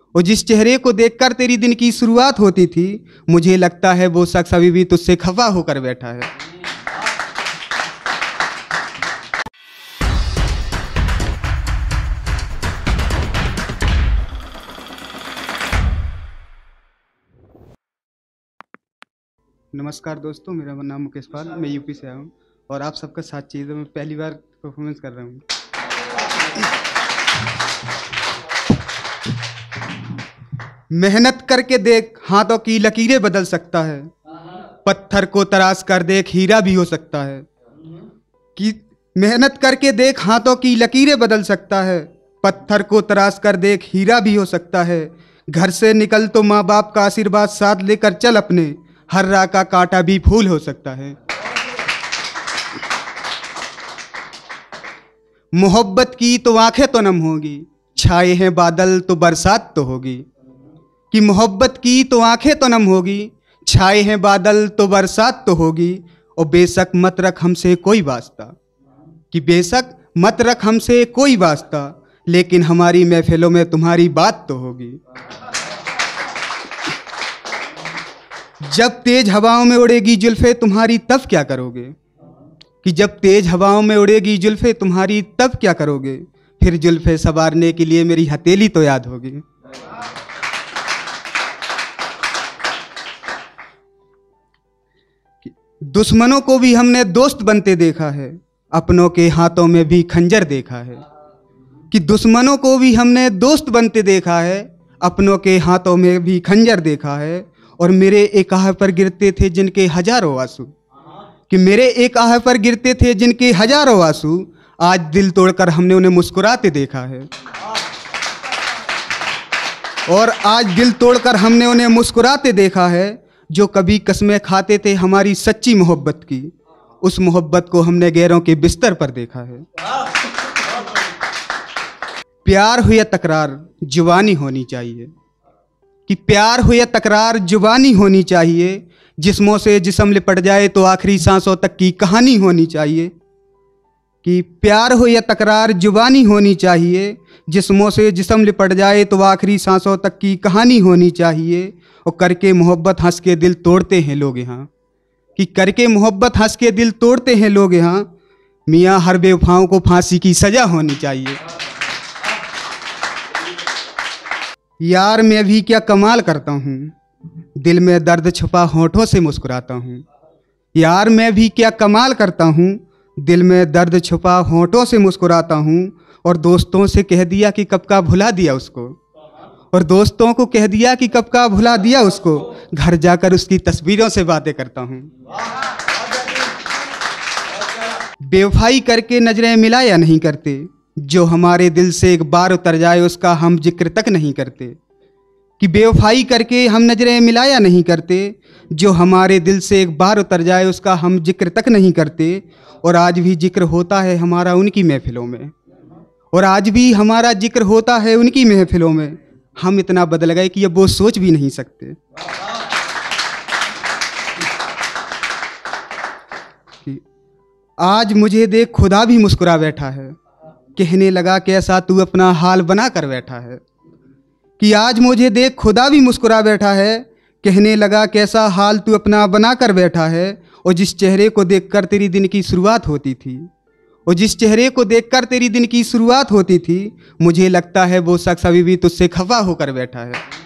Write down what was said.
और जिस चेहरे को देखकर तेरी दिन की शुरुआत होती थी, मुझे लगता है वो शख्स अभी भी तुझसे खफा होकर बैठा है। नमस्कार दोस्तों, मेरा नाम मुकेश पाल, मैं यूपी से आया हूँ और आप सबका साथ चीज़ों में पहली बार परफॉर्मेंस कर रहा हूँ। मेहनत करके देख, हाथों की लकीरें बदल सकता है। पत्थर को तराश कर देख, हीरा भी हो सकता है। कि मेहनत करके देख, हाथों की लकीरें बदल सकता है। पत्थर को तराश कर देख, हीरा भी हो सकता है। घर से निकल तो माँ बाप का आशीर्वाद साथ लेकर चल अपने, हर राह का कांटा भी फूल हो सकता है। मोहब्बत की तो आंखें तो नम होगी, छाए हैं बादल तो बरसात तो होगी। कि मोहब्बत की तो आंखें तो नम होगी, छाए हैं बादल तो बरसात तो होगी। और बेशक मत रख हमसे कोई वास्ता, कि बेशक मत रख हमसे कोई वास्ता, लेकिन हमारी महफिलों में तुम्हारी बात तो होगी। जब तेज हवाओं में उड़ेगी जुल्फे तुम्हारी तब क्या करोगे? कि जब तेज हवाओं में उड़ेगी जुल्फे तुम्हारी तब क्या करोगे? फिर जुल्फे संवारने के लिए मेरी हथेली तो याद होगी। दुश्मनों को भी हमने दोस्त बनते देखा है, अपनों के हाथों में भी खंजर देखा है। कि दुश्मनों को भी हमने दोस्त बनते देखा है, अपनों के हाथों में भी खंजर देखा है। और मेरे एक आह पर गिरते थे जिनके हजारों आंसू, कि मेरे एक आह पर गिरते थे जिनके हजारों आंसू, आज दिल तोड़कर हमने उन्हें मुस्कुराते देखा है। और आज दिल तोड़कर हमने उन्हें मुस्कुराते देखा है। जो कभी कसमें खाते थे हमारी सच्ची मोहब्बत की, उस मोहब्बत को हमने गैरों के बिस्तर पर देखा है। प्यार हो या तकरार जुबानी होनी चाहिए, कि प्यार हो या तकरार जुबानी होनी चाहिए। जिस्मों से जिस्म लिपट जाए तो आखिरी सांसों तक की कहानी होनी चाहिए। कि प्यार हो या तकरार जुबानी होनी चाहिए, जिस्मों से जिस्म लिपट जाए तो आखिरी सांसों तक की कहानी होनी चाहिए। और करके मोहब्बत हंस के दिल तोड़ते हैं लोग यहाँ, कि करके मोहब्बत हंस के दिल तोड़ते हैं लोग यहाँ। मियाँ हर बेवफाओं को फांसी की सजा होनी चाहिए। यार मैं भी क्या कमाल करता हूँ, दिल में दर्द छुपा होठों से मुस्कुराता हूँ। यार मैं भी क्या कमाल करता हूँ, दिल में दर्द छुपा होठों से मुस्कुराता हूँ। और दोस्तों से कह दिया कि कब का भुला दिया उसको, और दोस्तों को कह दिया कि कब का भुला दिया उसको। घर जाकर उसकी तस्वीरों से बातें करता हूँ। बेवफाई करके नजरें मिलाया नहीं करते, जो हमारे दिल से एक बार उतर जाए उसका हम जिक्र तक नहीं करते। कि बेवफाई करके हम नजरें मिलाया नहीं करते, जो हमारे दिल से एक बार उतर जाए उसका हम जिक्र तक नहीं करते। और आज भी जिक्र होता है हमारा उनकी महफिलों में, और आज भी हमारा जिक्र होता है उनकी महफिलों में। हम इतना बदल गए कि अब वो सोच भी नहीं सकते। कि आज मुझे देख खुदा भी मुस्कुरा बैठा है, कहने लगा कैसा तू अपना हाल बना कर बैठा है। कि आज मुझे देख खुदा भी मुस्कुरा बैठा है, कहने लगा कैसा हाल तू अपना बना कर बैठा है। और जिस चेहरे को देखकर तेरी दिन की शुरुआत होती थी, और जिस चेहरे को देखकर तेरी दिन की शुरुआत होती थी, मुझे लगता है वो शख्स अभी भी तुझसे खफा होकर बैठा है।